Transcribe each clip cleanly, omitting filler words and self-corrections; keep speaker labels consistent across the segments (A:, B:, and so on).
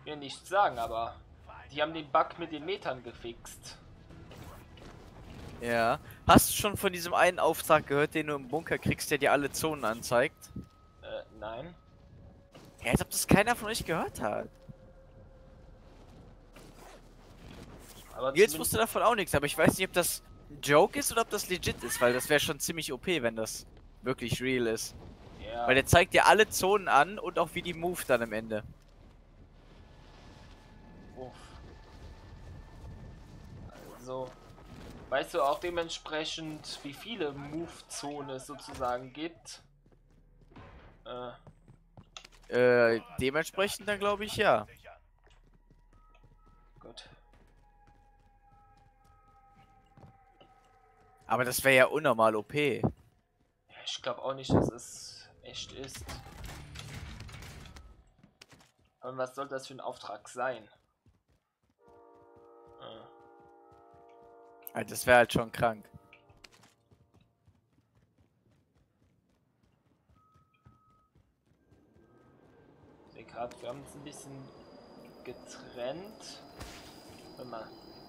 A: mir nichts sagen, aber die haben den Bug mit den Metern gefixt.
B: Ja. Hast du schon von diesem einen Auftrag gehört, den du im Bunker kriegst, der dir alle Zonen anzeigt?
A: Nein.
B: Ja, als ob das keiner von euch gehört hat.
A: Aber
B: Nils
A: zumindest.
B: wusste davon auch nichts, aber ich weiß nicht, ob das ein Joke ist oder ob das legit ist, weil das wäre schon ziemlich OP, wenn das wirklich real ist.
A: Ja.
B: Weil der zeigt dir alle Zonen an und auch wie die move dann am Ende.
A: Uff. Also. Weißt du auch dementsprechend, wie viele Move-Zonen es sozusagen gibt?
B: Dementsprechend dann glaube ich ja.
A: Gut.
B: Aber das wäre ja unnormal OP.
A: Ich glaube auch nicht, dass es echt ist. Und was soll das für ein Auftrag sein?
B: Also das wäre halt schon krank.
A: Ich sehe gerade, wir haben uns ein bisschen getrennt. Warte mal.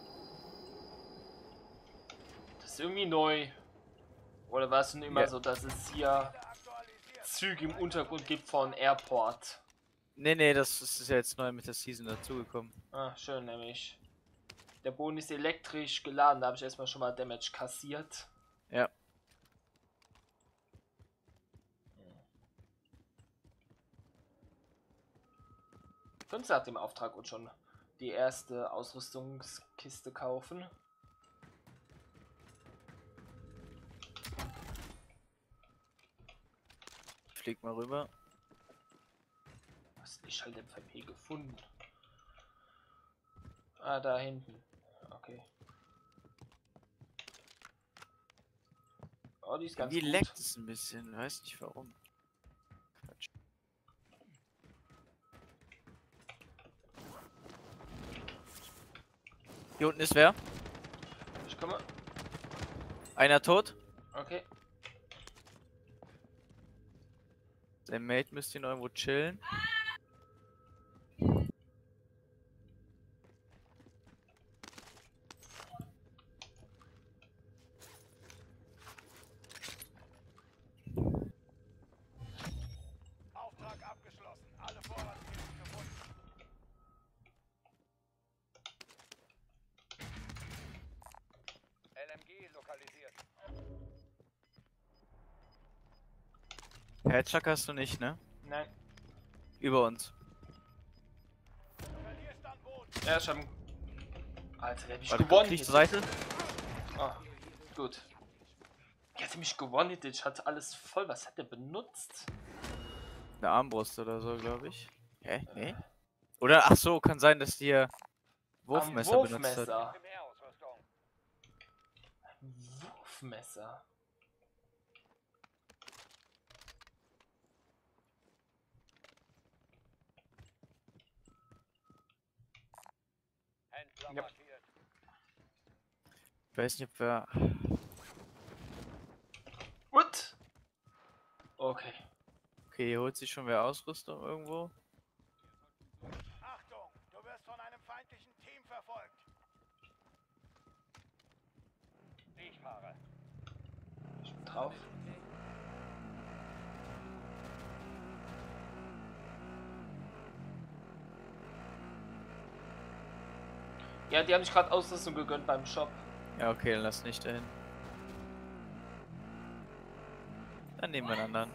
A: Das ist irgendwie neu. Oder war es schon immer
B: Ja.
A: so, dass es hier Züge im Untergrund gibt von Airport?
B: Nee, das ist ja jetzt neu mit der Season dazugekommen.
A: Ah, schön, nämlich. Der Boden ist elektrisch geladen, da habe ich erstmal schon mal Damage kassiert.
B: Ja.
A: Könntest nach dem Auftrag und schon die erste Ausrüstungskiste kaufen.
B: Ich flieg mal rüber.
A: Was ist halt MVP gefunden? Ah, da hinten. Okay. Oh, die ist ganz
B: Irgendwie
A: gut.
B: leckt es ein bisschen, weiß nicht warum. Quatsch. Hier unten ist wer?
A: Ich komme.
B: Einer tot.
A: Okay.
B: Sein Mate müsste ihn irgendwo chillen.
C: Auftrag abgeschlossen. Alle Vorratskisten gefunden. LMG lokalisiert.
B: Headchuck hast du nicht, ne?
A: Nein.
B: Über uns.
C: Du verlierst an Boden.
A: Ja, ich hab. Alter, der hat mich
B: Warte,
A: gewonnen.
B: krieg ich zur Seite?
A: Ah, gut. Der hat mich gewonnen. Ich hatte alles voll. Was hat der benutzt?
B: Eine Armbrust oder so, glaube ich. Hä? Nee? Oder, ach so, kann sein, dass die hier Wurfmesser benutzt hat.
A: Wurfmesser.
C: Primärausrüstung.
A: Wurfmesser.
C: Händler
A: Ja.
C: markiert.
B: Ich weiß nicht, ob wir...
A: What? Okay.
B: Okay, hier holt sich schon wer Ausrüstung irgendwo.
C: Achtung, du wirst von einem feindlichen Team verfolgt. Ich fahre.
A: Ich bin drauf. Ja, die haben sich gerade Ausrüstung gegönnt beim Shop.
B: Ja, okay, dann lass nicht dahin. Dann nehmen wir einen anderen.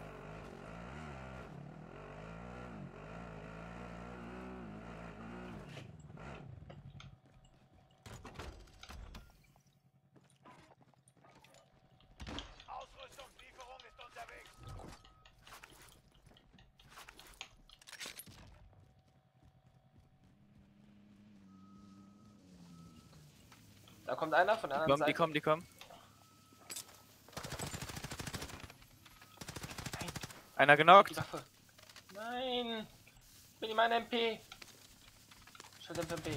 C: Ausrüstungslieferung ist unterwegs.
A: Da kommt einer von der anderen Seite.
B: Die kommen. Einer
A: Die
B: genockt.
A: Waffe. Nein. Bin in meiner MP. Schalt MP.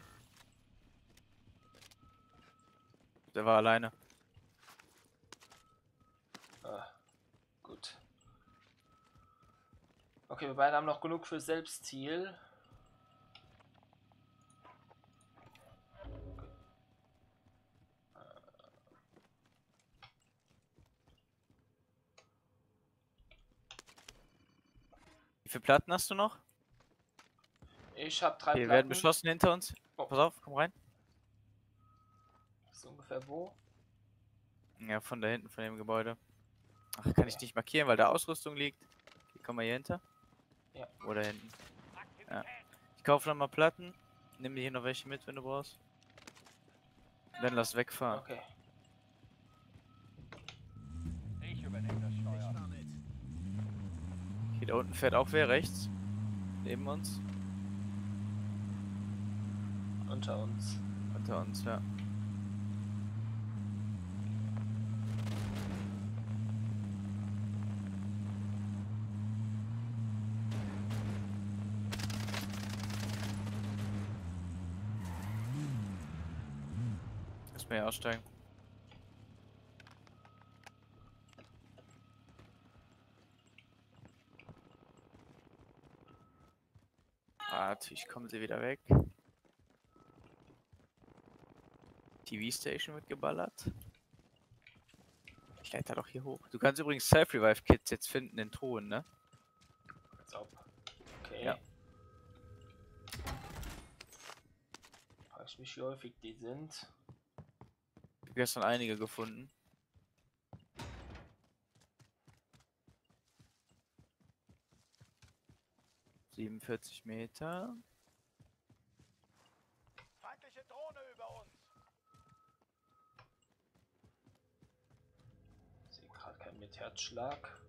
B: Der war alleine.
A: Ah, gut. Okay, wir beide haben noch genug für Selbstziel.
B: Wie viele Platten hast du noch?
A: Ich habe 3
B: Okay, wir werden
A: Platten.
B: beschossen hinter uns.
A: Oh.
B: Pass auf, komm rein.
A: Ist ungefähr wo?
B: Ja, von da hinten, von dem Gebäude. Ach, kann ich nicht markieren, weil da Ausrüstung liegt. Okay, komm mal hier hinter.
A: Ja.
B: Oder hinten. Ja. Ich kaufe noch mal Platten. Nimm dir hier noch welche mit, wenn du brauchst. Dann lass wegfahren.
A: Okay.
C: Ich übernehme das Steuer.
B: Hier da unten fährt auch wer rechts. Neben uns.
A: Unter uns.
B: Unter uns, ja. Lass mal hier aussteigen. Ah, natürlich kommen sie wieder weg. TV-Station wird geballert. Ich leite doch hier hoch. Du kannst übrigens Self-Revive-Kits jetzt finden in Truhen, ne?
A: Als ob. Okay.
B: Ja.
A: Frag ich mich, wie häufig die sind.
B: Ich habe gestern einige gefunden. ...47 Meter.
C: Feindliche Drohne über uns.
A: Ich sehe gerade keinen mit Herzschlag.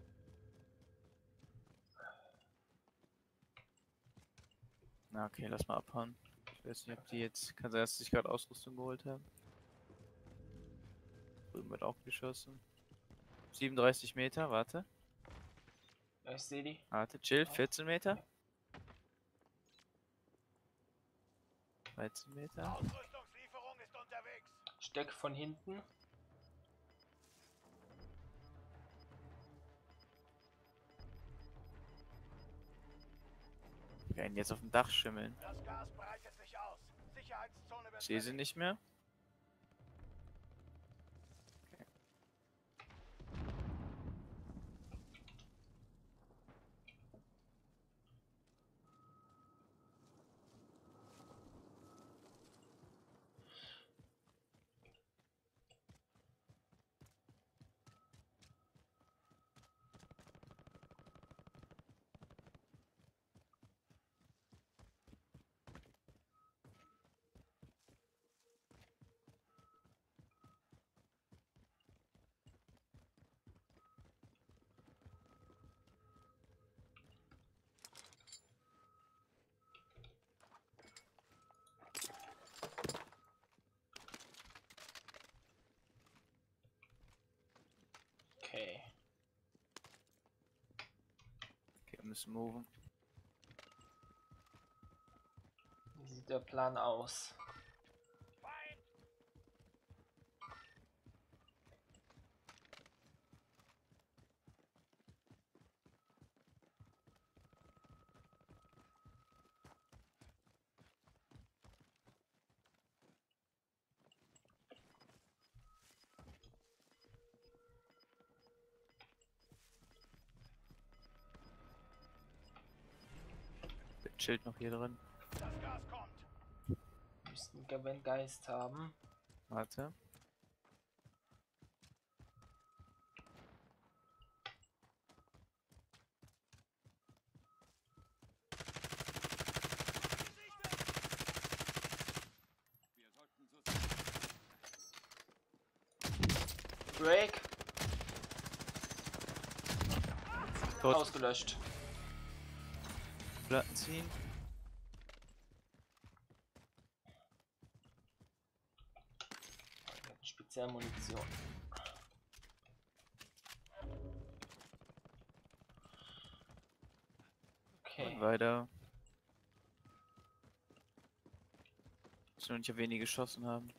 B: Na okay, lass mal abhauen. Ich weiß nicht, ob die jetzt... Kann sein, dass sie sich gerade Ausrüstung geholt haben. Drüben wird auch geschossen. 37 Meter, warte.
A: Ja, ich sehe die.
B: Warte, chill, 14 Meter. 13 Meter.
C: Ausrüstungslieferung ist unterwegs.
A: Steck von hinten.
B: Wir werden jetzt auf dem Dach schimmeln.
C: Das Gas breitet sich aus. Sicherheitszone wird
B: Ich sehe sie
C: verlegt.
B: nicht mehr.
A: Okay.
B: Okay, wir müssen moven.
A: Wie sieht der Plan aus?
C: Feind!
B: Der chillt noch hier drin.
C: Das Gas kommt.
A: Müssten Gavin Geist haben.
B: Warte.
A: Break.
B: Tot.
A: Ausgelöscht.
B: Platten ziehen.
A: Spezialmunition. Okay.
B: Und weiter. Dass wir noch nicht auf wenige geschossen haben.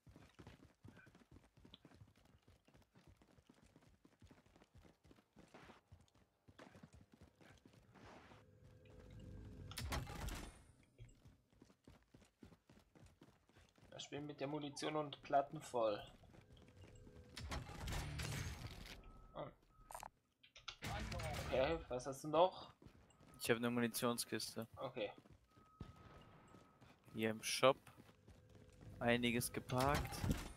A: Ich bin mit der Munition und Platten voll. Oh. Okay, was hast du noch?
B: Ich habe eine Munitionskiste.
A: Okay.
B: Hier im Shop. Einiges geparkt.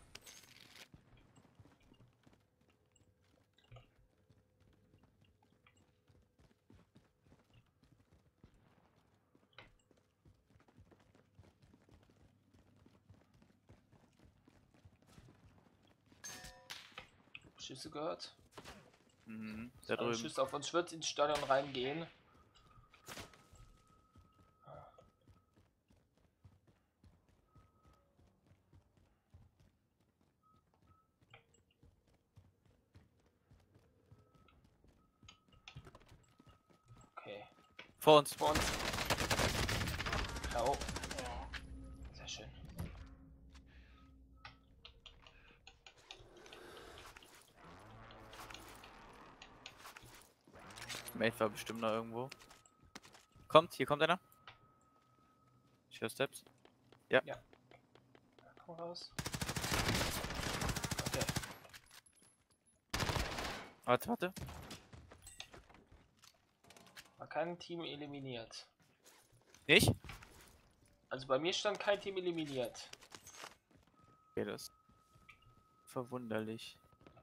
A: Schüsse gehört.
B: Mhm, da
A: Alle
B: drüben.
A: Schüsse auf uns. Ich würde ins Stadion reingehen. Okay.
B: Vor uns.
A: Vor uns. K.O. Sehr schön.
B: Mate war bestimmt noch irgendwo. Kommt, hier kommt einer. Ich höre Steps.
A: Komm raus. Okay.
B: Warte.
A: War kein Team eliminiert.
B: Nicht?
A: Also bei mir stand kein Team eliminiert.
B: Okay, das ist verwunderlich.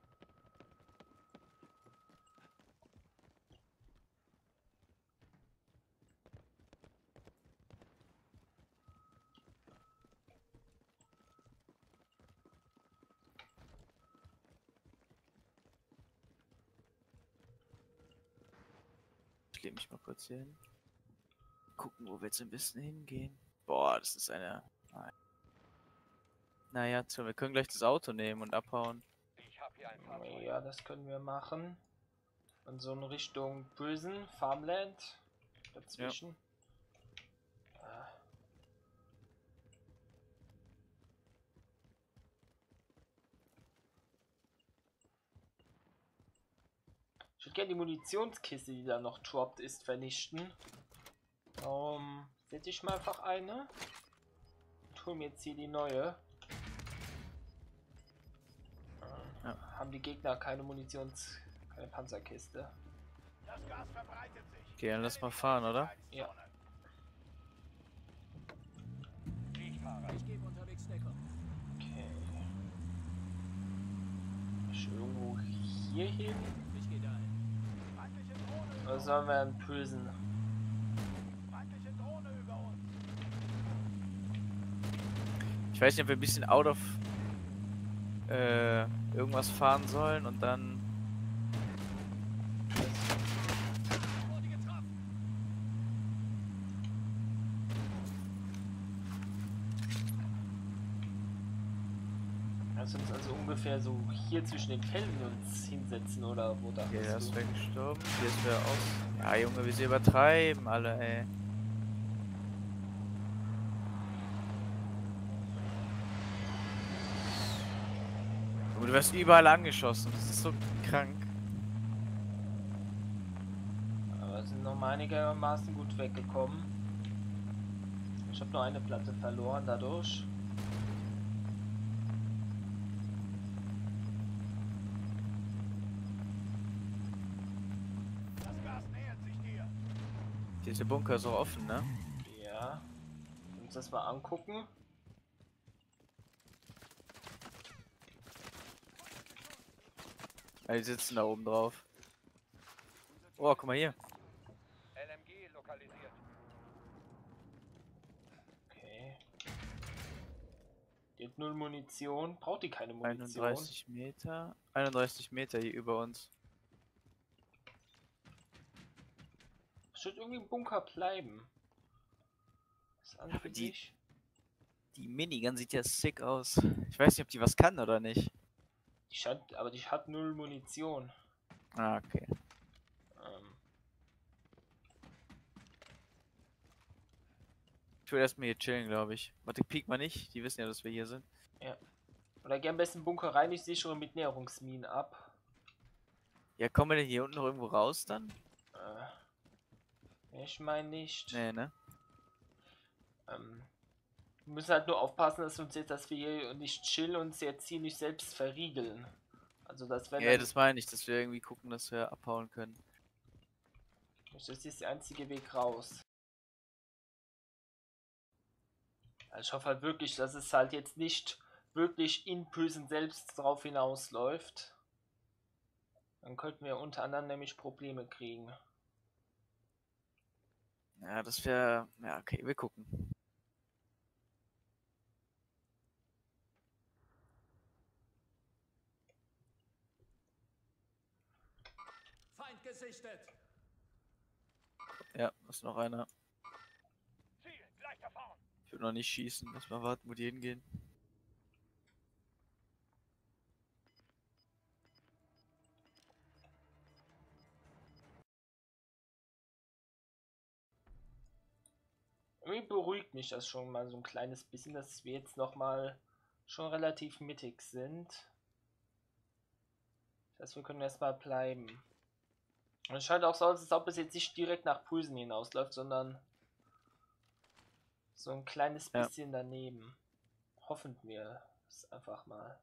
B: Ich lege mich mal kurz hier hin. Gucken, wo wir jetzt ein bisschen hingehen. Boah, das ist eine... Naja, wir können gleich das Auto nehmen und abhauen.
C: Ich habe hier ein Fahrzeug.
A: Ja, das können wir machen. Und so in Richtung Prison, Farmland. Dazwischen. Ich würde gerne die Munitionskiste, die da noch droppt ist, vernichten. Setze ich mal einfach eine. Und hole mir jetzt hier die neue.
B: Ja.
A: Haben die Gegner keine keine Panzerkiste.
C: Das Gas verbreitet sich.
B: Okay, dann lass mal fahren, oder?
A: Ja.
C: Ich fahre.
D: Ich gebe unterwegs Deckung.
A: Okay. Ich irgendwo hier hin?
D: Ich gehe dahin.
C: Feindliche Drohne über
A: Oder
C: uns.
A: sollen wir in Prison?
C: Feindliche Drohne über uns.
B: Ich weiß nicht, ob wir ein bisschen out of irgendwas fahren sollen und dann...
D: Wurde getroffen.
A: Lass uns also ungefähr so hier zwischen den Felden uns hinsetzen oder wo da
B: Okay, der
A: bist
B: ist
A: du?
B: weggestorben. Hier ist wer aus. Ja, Junge, wir sie übertreiben alle, ey. Junge, du wirst überall angeschossen. Das ist so krank.
A: Aber sind noch mal einigermaßen gut weggekommen. Ich habe nur eine Platte verloren dadurch.
C: Das Gas nähert sich dir.
B: Hier ist der Bunker so offen, ne?
A: Ja. Uns das mal angucken.
B: Ja, die sitzen da oben drauf. Oh, guck mal hier.
C: LMG lokalisiert.
A: Okay. Die hat 0 Munition. Braucht die keine Munition?
B: 31 Meter. 31 Meter hier über uns.
A: Wird irgendwie im Bunker bleiben. Das an
B: Aber
A: für
B: die-
A: sich.
B: Die Minigun sieht ja sick aus. Ich weiß nicht, ob die was kann oder nicht.
A: Aber die hat 0 Munition.
B: Ah, okay.
A: Ähm,
B: Ich will erstmal hier chillen, glaube ich. Warte, peek mal nicht. Die wissen ja, dass wir hier sind.
A: oder gern am besten Bunker rein. Ich sichere mit Näherungsminen ab.
B: Ja, kommen wir denn hier unten noch irgendwo raus dann?
A: Ich meine nicht.
B: Nee, ne?
A: Wir müssen halt nur aufpassen, dass wir hier nicht chillen und uns jetzt hier nicht selbst verriegeln. Also das wenn
B: Ja,
A: dann-
B: das meine ich, dass wir irgendwie gucken, dass wir abhauen können.
A: Das ist der einzige Weg raus. Also ich hoffe halt wirklich, dass es halt jetzt nicht wirklich in Prison selbst drauf hinausläuft. Dann könnten wir unter anderem nämlich Probleme kriegen.
B: Ja, das wäre. Ja, okay, wir gucken.
D: Feind gesichtet.
B: Ja, ist noch einer.
C: Ziel, gleich da vorn.
B: Ich will noch nicht schießen. Erstmal warten, wo die hingehen.
A: Irgendwie beruhigt mich das schon mal so ein kleines bisschen, dass wir jetzt nochmal schon relativ mittig sind. Das heißt, wir können erstmal bleiben. Und es scheint auch so, als ob es jetzt nicht direkt nach Prüsen hinausläuft, sondern so ein kleines
B: Ja.
A: bisschen daneben. Hoffen wir es einfach mal.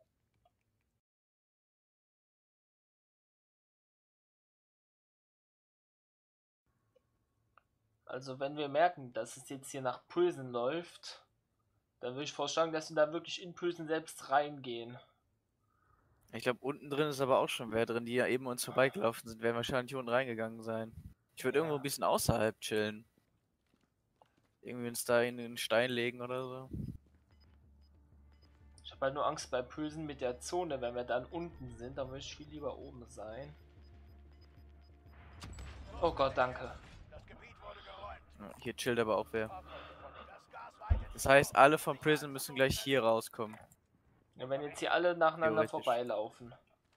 A: Also wenn wir merken, dass es jetzt hier nach Prison läuft, dann würde ich vorschlagen, dass wir da wirklich in Prison selbst reingehen.
B: Ich glaube, unten drin ist aber auch schon wer drin, die ja eben uns vorbeigelaufen sind, werden wahrscheinlich unten reingegangen sein. Ich würde irgendwo ein bisschen außerhalb chillen. Irgendwie uns da in den Stein legen oder so.
A: Ich habe halt nur Angst bei Prison mit der Zone, wenn wir dann unten sind, dann würde ich viel lieber oben sein. Oh Gott, danke.
C: Das Gebiet wurde geräumt.
B: Ja, hier chillt aber auch wer.
C: Fahrzeug gefunden. Das Gas weitet
B: Das heißt, alle von Prison müssen gleich hier rauskommen.
A: Ja, wenn jetzt hier alle nacheinander
B: Theoretisch.
A: vorbeilaufen.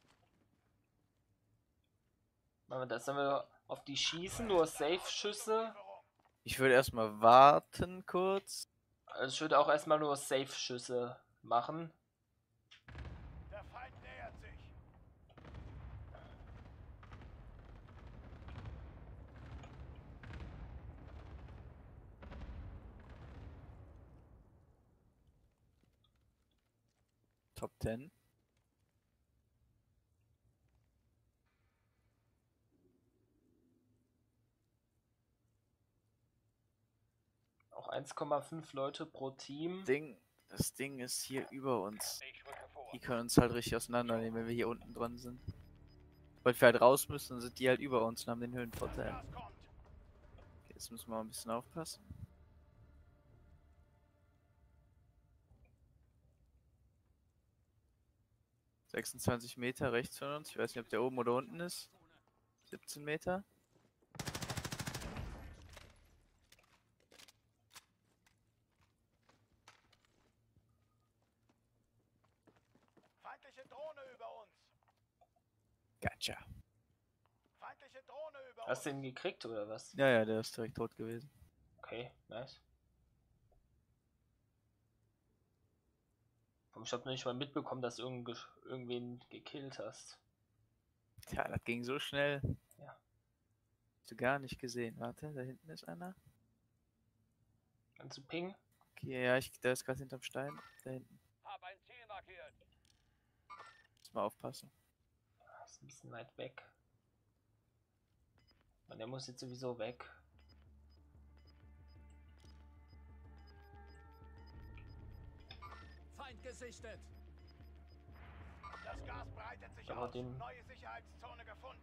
A: Machen wir das, dann wir auf die schießen, nur Safe-Schüsse.
B: Ich würde erstmal warten kurz.
A: Also ich würde auch erstmal nur Safe-Schüsse machen.
C: Der Feind nähert sich.
B: Top 10.
A: Auch 1,5 Leute pro Team.
B: Das Ding ist hier über uns.
C: Ich rücke vor.
B: Die können uns halt richtig auseinandernehmen, wenn wir hier unten dran sind. Weil wir halt raus müssen, dann sind die halt über uns und haben den Höhenvorteil.
C: Gas kommt.
B: Okay, jetzt müssen wir mal ein bisschen aufpassen. ...26 Meter rechts von uns. Ich weiß nicht, ob der oben oder unten ist. 17 Meter.
C: Feindliche Drohne über uns.
B: Gotcha.
C: Feindliche Drohne über
A: Hast du
C: uns.
A: ihn gekriegt oder was?
B: Ja, ja, der ist direkt tot gewesen.
A: Okay, nice. Ich habe nicht mal mitbekommen, dass du irgendwen gekillt hast.
B: Tja, das ging so schnell.
A: Ja.
B: Hast du gar nicht gesehen. Warte, da hinten ist einer.
A: Kannst du pingen?
B: Okay, ja, der ist gerade hinterm Stein. Da hinten.
C: Hab ein Ziel markiert.
B: Muss mal aufpassen.
A: Das ist ein bisschen weit weg. Und der muss jetzt sowieso weg.
D: Feind gesichtet.
C: Das Gas breitet sich
A: Aber
C: aus.
A: den-
C: Neue Sicherheitszone gefunden.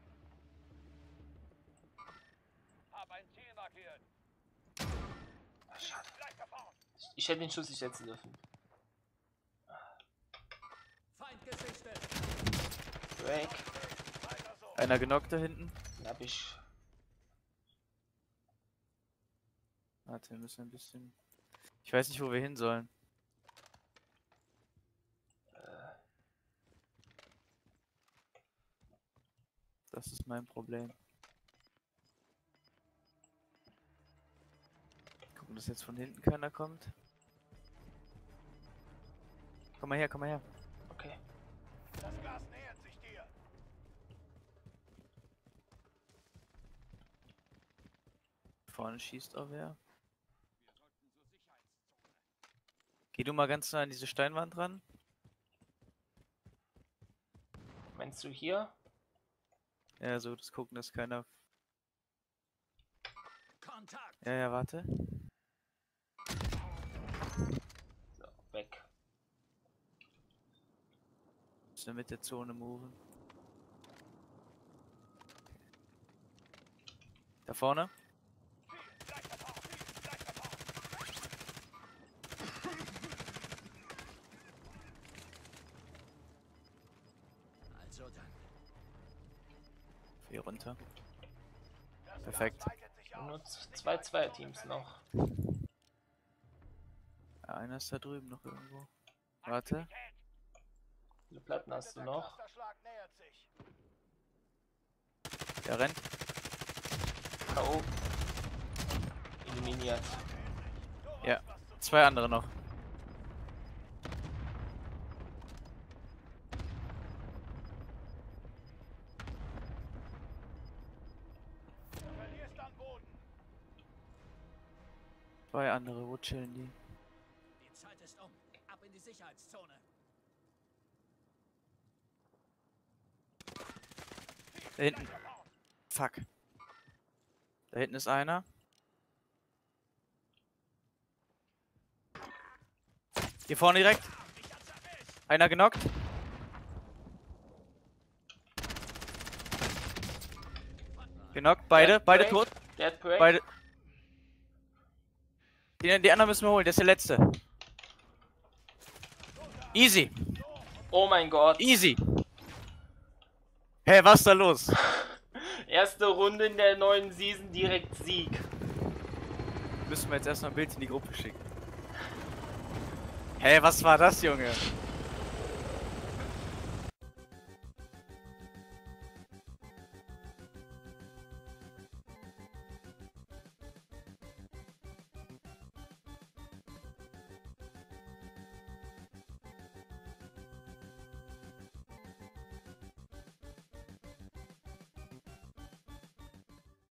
C: Hab ein Ziel markiert.
A: Ach, schade.
C: Gleich da vorn.
A: Ich hätte den Schuss nicht setzen dürfen.
D: Feind gesichtet.
A: Break.
C: Weiter so.
B: Einer genockt da hinten.
A: Den hab ich.
B: Warte, wir müssen ein bisschen. Ich weiß nicht, wo wir hin sollen. Das ist mein Problem. Gucken, dass jetzt von hinten keiner kommt. Komm mal her, komm mal her.
A: Okay.
C: Das Gas nähert sich dir.
B: Vorne schießt auch wer. Geh du mal ganz nah an diese Steinwand ran.
A: Meinst du hier?
B: Ja, so das gucken, dass keiner
D: Kontakt.
B: Ja, warte.
A: So, weg.
B: Müssen wir mit der Zone moven. Da vorne?
D: Also dann.
B: Hier runter.
C: Das
B: Perfekt.
C: Gas weitet sich aus.
A: Nur zwei Zweierteams noch.
B: Ja, einer ist da drüben noch irgendwo. Warte.
A: Wie viele Platten hast du
C: Der
A: noch?
C: Clusterschlag nähert sich.
B: Der rennt.
A: K.O. Eliminiert.
C: Du
B: Ja.
C: weißt, was zu
B: 2 andere noch.
C: Du verlierst an Boden.
B: 2 andere, wo chillen die?
D: Die Zeit ist um. Ab in die Sicherheitszone.
B: Da hinten. Fuck. Da hinten ist einer. Hier vorne direkt. Einer genockt. Genockt, beide
A: Break.
B: tot.
A: Dead Break.
B: Beide. Die anderen müssen wir holen, der ist der letzte. Easy,
A: Oh mein Gott.
B: easy. Hey, was ist da los?
A: Erste Runde in der neuen Season, direkt Sieg.
B: Müssen wir jetzt erstmal ein Bild in die Gruppe schicken. Hey, was war das, Junge?